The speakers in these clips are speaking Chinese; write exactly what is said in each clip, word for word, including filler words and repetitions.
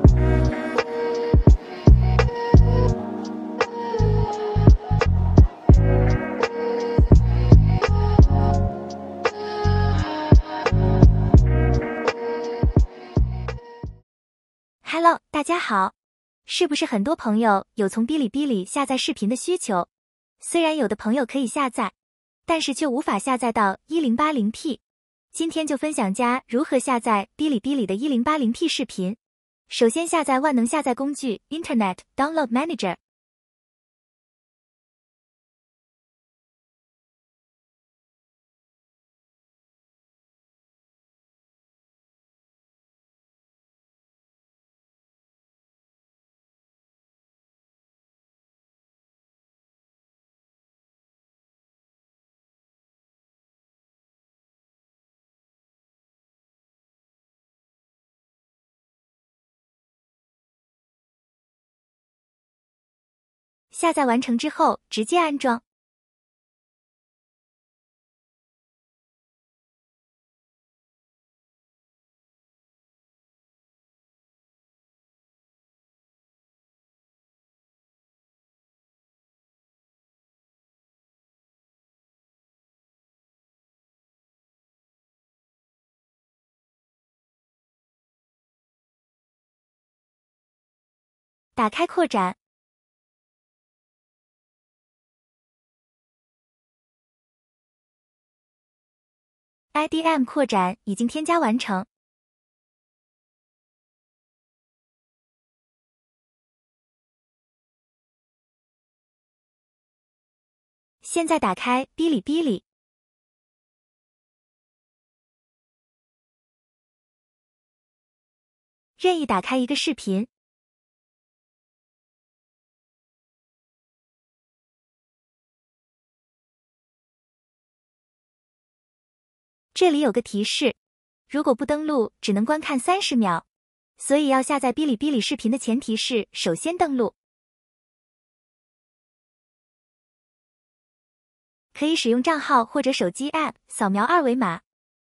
Hello， 大家好。是不是很多朋友有从哔哩哔哩下载视频的需求？虽然有的朋友可以下载，但是却无法下载到 一零八零P。今天就分享家如何下载哔哩哔哩的 一零八零P 视频。首先下载万能下载工具 Internet Download Manager。下载完成之后，直接安装。打开扩展。I D M 扩展已经添加完成。现在打开哔哩哔哩。任意打开一个视频。这里有个提示，如果不登录，只能观看三十秒，所以要下载哔哩哔哩视频的前提是首先登录。可以使用账号或者手机 App 扫描二维码。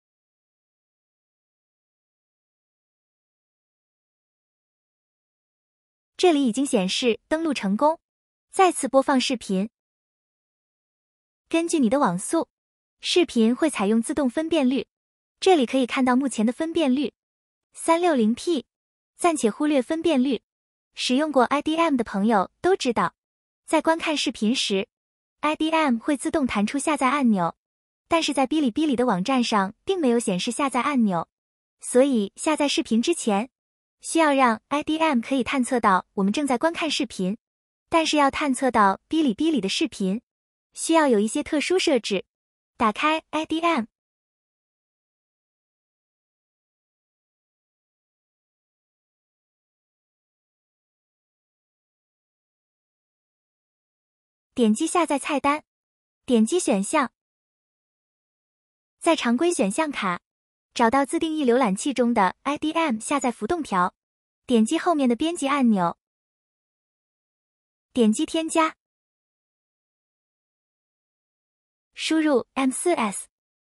这里已经显示登录成功，再次播放视频。根据你的网速，视频会采用自动分辨率，这里可以看到目前的分辨率 三六零P， 暂且忽略分辨率。使用过 I D M 的朋友都知道，在观看视频时 I D M 会自动弹出下载按钮，但是在哔哩哔哩的网站上并没有显示下载按钮，所以下载视频之前，需要让 I D M 可以探测到我们正在观看视频，但是要探测到哔哩哔哩的视频，需要有一些特殊设置。打开 I D M。 点击下载菜单，点击选项，在常规选项卡找到自定义浏览器中的 I D M 下载浮动条，点击后面的编辑按钮，点击添加，输入 M 四 S，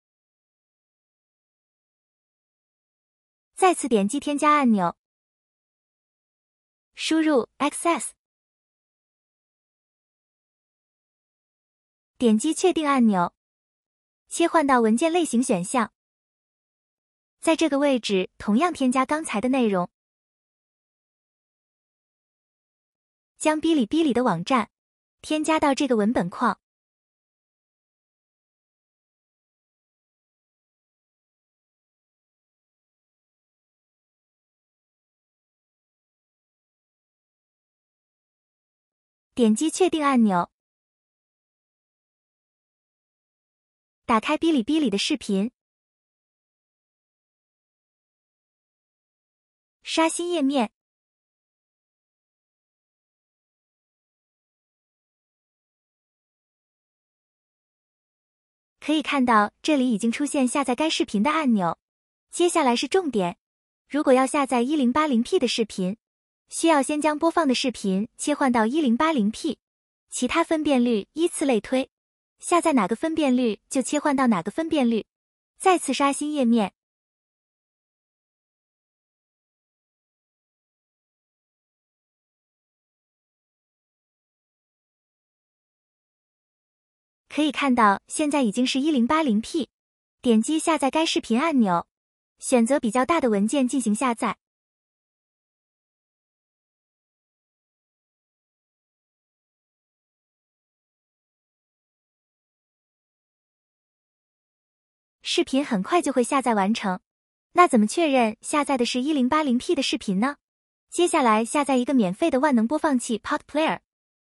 再次点击添加按钮，输入 X S， 点击确定按钮，切换到文件类型选项，在这个位置同样添加刚才的内容，将哔哩哔哩的网站添加到这个文本框。点击确定按钮，打开哔哩哔哩的视频，刷新页面，可以看到这里已经出现下载该视频的按钮。接下来是重点，如果要下载 一零八零P 的视频，需要先将播放的视频切换到 一零八零P， 其他分辨率依次类推，下载哪个分辨率就切换到哪个分辨率。再次刷新页面， 可以看到现在已经是 一零八零P， 点击下载该视频按钮，选择比较大的文件进行下载。视频很快就会下载完成。那怎么确认下载的是 一零八零P 的视频呢？接下来下载一个免费的万能播放器 Pod Player。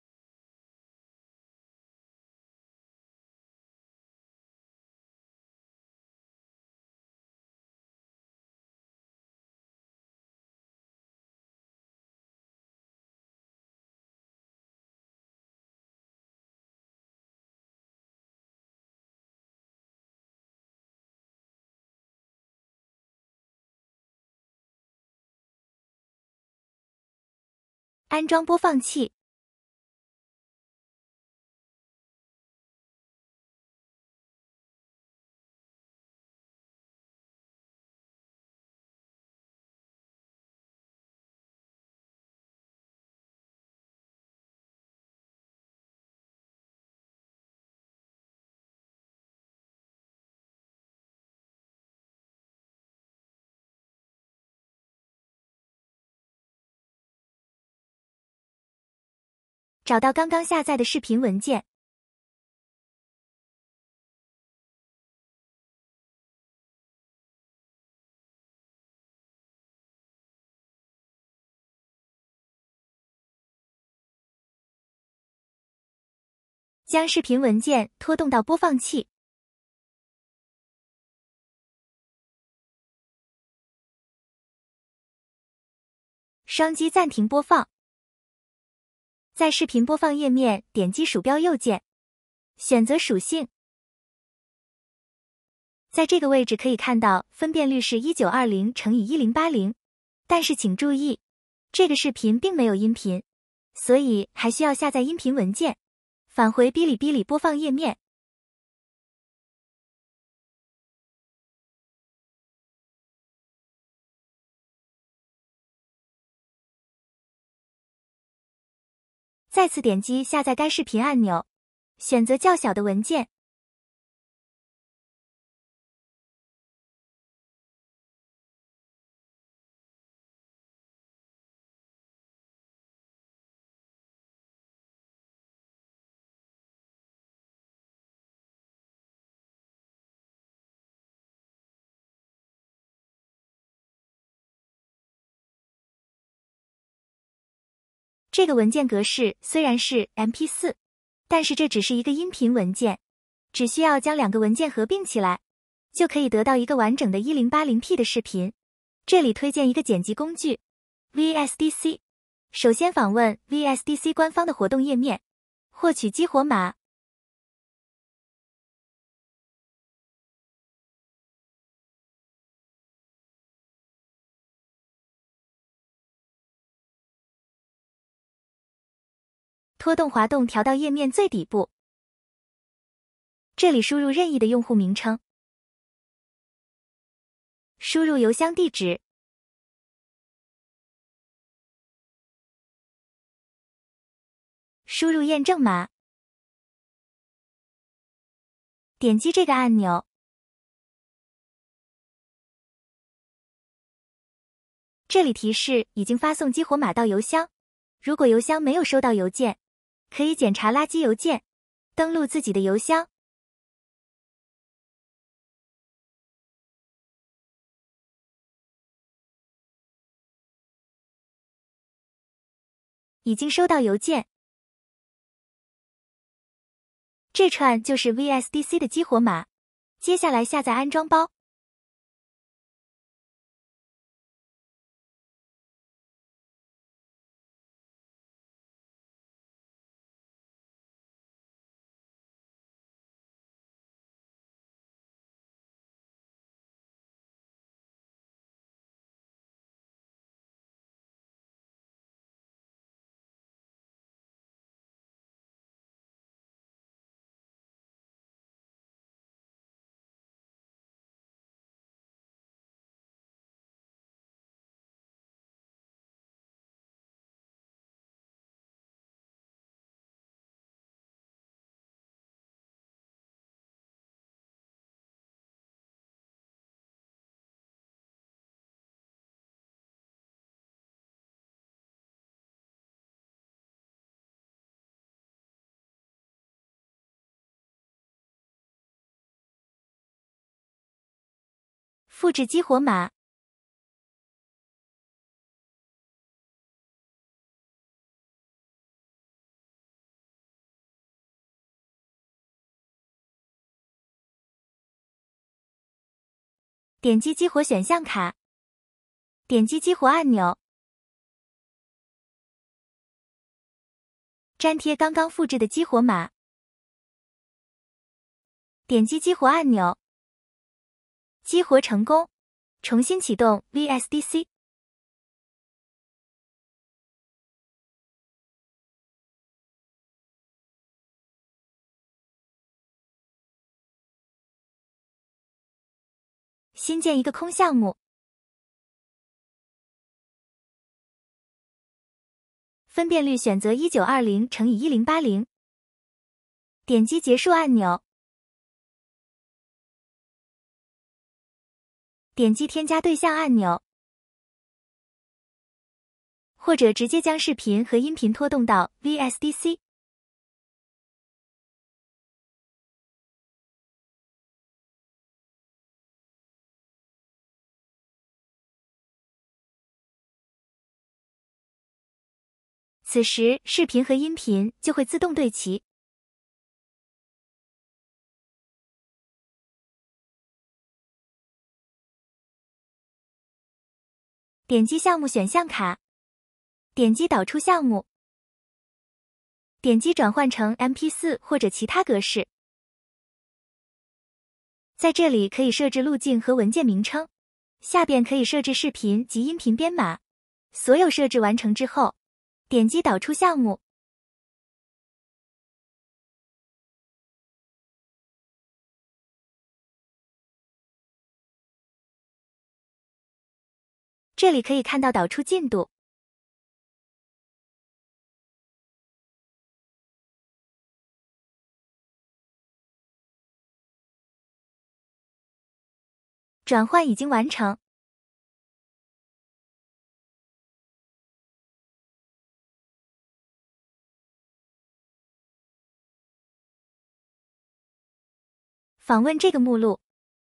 安装播放器。找到刚刚下载的视频文件，将视频文件拖动到播放器，双击暂停播放。在视频播放页面点击鼠标右键，选择属性。在这个位置可以看到分辨率是一九二零乘以一零八零，但是请注意，这个视频并没有音频，所以还需要下载音频文件。返回哔哩哔哩播放页面。再次点击下载该视频按钮，选择较小的文件。这个文件格式虽然是 M P 四， 但是这只是一个音频文件，只需要将两个文件合并起来，就可以得到一个完整的 一零八零P 的视频。这里推荐一个剪辑工具 V S D C。首先访问 V S D C 官方的活动页面，获取激活码。拖动滑动调到页面最底部，这里输入任意的用户名称，输入邮箱地址，输入验证码，点击这个按钮。这里提示已经发送激活码到邮箱，如果邮箱没有收到邮件，可以检查垃圾邮件，登录自己的邮箱。已经收到邮件。这串就是 V S D C 的激活码。接下来下载安装包。 复制激活码。点击激活选项卡，点击激活按钮，粘贴刚刚复制的激活码，点击激活按钮，激活成功，重新启动 V S D C。新建一个空项目，分辨率选择一九二零乘以一零八零，点击结束按钮，点击添加对象按钮，或者直接将视频和音频拖动到 V S D C。此时，视频和音频就会自动对齐。点击项目选项卡，点击导出项目，点击转换成 M P 四 或者其他格式。在这里可以设置路径和文件名称，下边可以设置视频及音频编码。所有设置完成之后，点击导出项目，这里可以看到导出进度。转换已经完成。访问这个目录，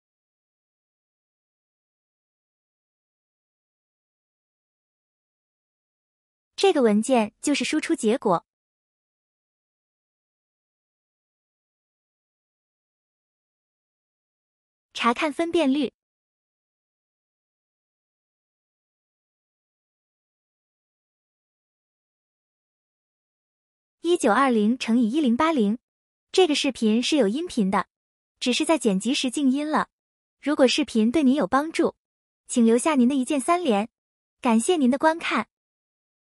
这个文件就是输出结果。查看分辨率。一九二零乘以一零八零，这个视频是有音频的，只是在剪辑时静音了。如果视频对您有帮助，请留下您的一键三连。感谢您的观看。